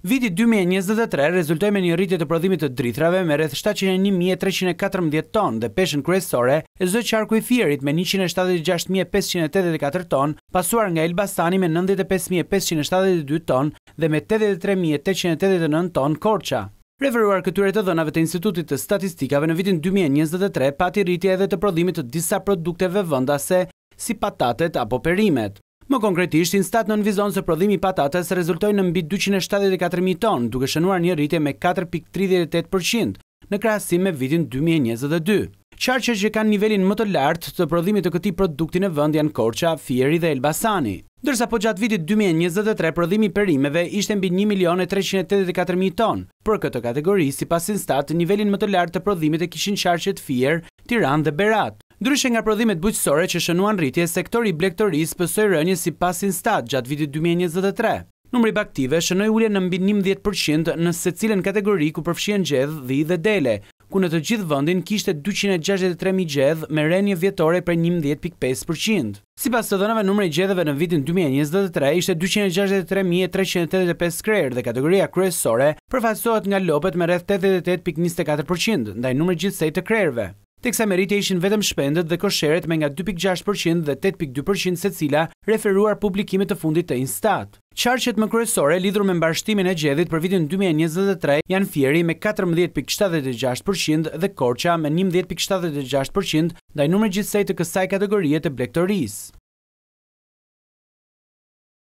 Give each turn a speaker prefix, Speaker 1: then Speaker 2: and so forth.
Speaker 1: Viti 2023 rezultoi me një rritje të prodhimit të drithrave me rreth 701.314 ton dhe peshën kryesore e çdo qarku i Fierit me 176.584 ton, pasuar nga Elbasani me 95.572 ton dhe me 83.889 ton Korça. Referuar këtyre të dhënave të Institutit të Statistikave, në vitin 2023 pati rritje edhe të prodhimit të disa produkteve vendase si patatet apo perimet. Më konkretisht, Instat nënvizon se prodhimi i patates rezultoi në mbi 274.000 ton, duke shënuar një rritje me 4.38% në krahasim me vitin 2022. Qarqet që kanë nivelin më të lartë të prodhimit të këtij produkti në vend janë Korça, Fieri dhe Elbasani. Ndërsa po gjatë vitit 2023 prodhimi i perimeve ishte mbi 1.384.000 ton. Për këtë kategori, sipas Instat, nivelin më të lartë të prodhimit e kishin qarqet Fier, Tiranë dhe Berat. Ndryshe nga prodhimet bujqësore që shënuan rritje, sektori i blegtorisë pësoi rënje sipas Instat gjatë vitit 2023. Numri i aktive shënoi ulje në mbi 11% në secilën kategori ku përfshihen gjedh, dhi dhe dele, ku në të gjithë vendin kishte 263.000 gjedh me rënje vjetore prej 11.5%. Sipas të dhënave, numri i gjedhëve në vitin 2023 ishte 263.385 krerë dhe kategoria kryesore përfaqësohet nga lopët me rreth 88.24%, ndaj numrit gjithsej të krerëve. Teksa meritje ishin vetëm shpendët dhe kosheret me nga 2.6% dhe 8.2% secila, referuar publikimit të fundit të Instat. Qarqet më kryesore lidhur me mbarshtimin e gjedhit për vitin 2023 janë Fieri me 14.76% dhe Korça me 11.76%, ndaj numrit gjithsej të kësaj kategorie të blegtorisë.